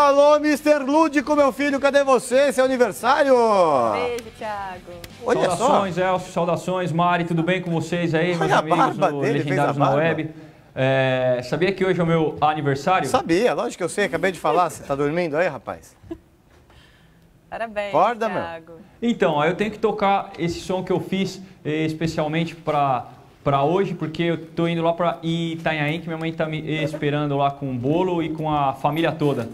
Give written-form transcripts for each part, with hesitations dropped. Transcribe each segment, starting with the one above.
alô, Mr. Lúdico, meu filho, cadê você? Seu aniversário? Beijo, Thiago. Olha saudações, só. Elcio, saudações, Mari, tudo bem com vocês aí, meus Olha a amigos barba do dele, Legendários fez a na barba. Web? Sabia que hoje é o meu aniversário? Sabia, lógico que eu sei, acabei de falar. Você tá dormindo aí, rapaz? Parabéns, Acorda, Thiago. Então, aí eu tenho que tocar esse som que eu fiz especialmente para hoje, porque eu tô indo lá para Itanhaém, que minha mãe tá me esperando lá com o bolo e com a família toda.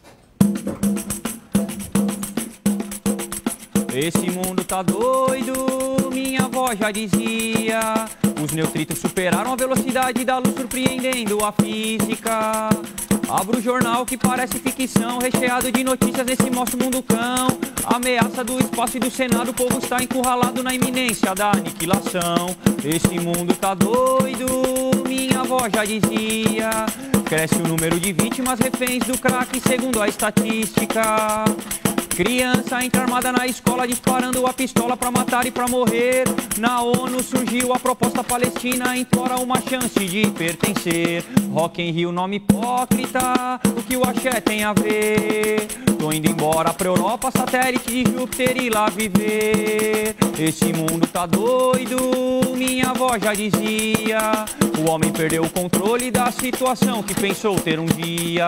Esse mundo tá doido, minha avó já dizia. Os neutrinos superaram a velocidade da luz, surpreendendo a física. Abro o jornal que parece ficção, recheado de notícias nesse nosso mundo cão. Ameaça do espaço e do Senado, o povo está encurralado na iminência da aniquilação. Esse mundo tá doido, minha avó já dizia. Cresce o número de vítimas reféns do crack, segundo a estatística. Criança entra armada na escola, disparando a pistola pra matar e pra morrer. Na ONU surgiu a proposta palestina, implora uma chance de pertencer. Rock in Rio, nome hipócrita, o que o axé tem a ver? Tô indo embora pra Europa, satélite de Júpiter e lá viver. Esse mundo tá doido, minha avó já dizia. O homem perdeu o controle da situação que pensou ter um dia.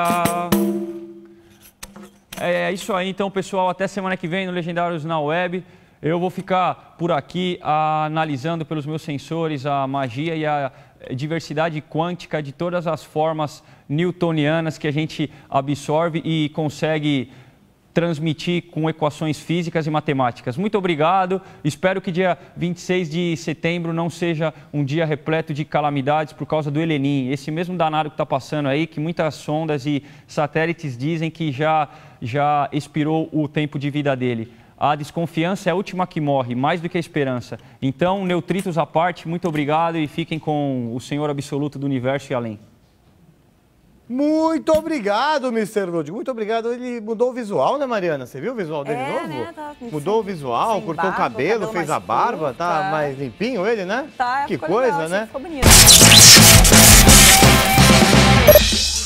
É isso aí, então, pessoal. Até semana que vem no Legendários na Web. Eu vou ficar por aqui analisando pelos meus sensores a magia e a diversidade quântica de todas as formas newtonianas que a gente absorve e consegue transmitir com equações físicas e matemáticas. Muito obrigado. Espero que dia 26 de setembro não seja um dia repleto de calamidades por causa do El Niño. Esse mesmo danado que está passando aí, que muitas sondas e satélites dizem que já expirou o tempo de vida dele. A desconfiança é a última que morre, mais do que a esperança. Então, neutrinos à parte, muito obrigado e fiquem com o Senhor absoluto do universo e além. Muito obrigado, Mr. Lúdico. Muito obrigado. Ele mudou o visual, né, Mariana? Você viu o visual dele novo? Né? Mudou o visual, cortou barba, o cabelo, fez a barba. curto, Tá mais limpinho ele, né? Tá, que ficou coisa, legal, né? ficou bonito.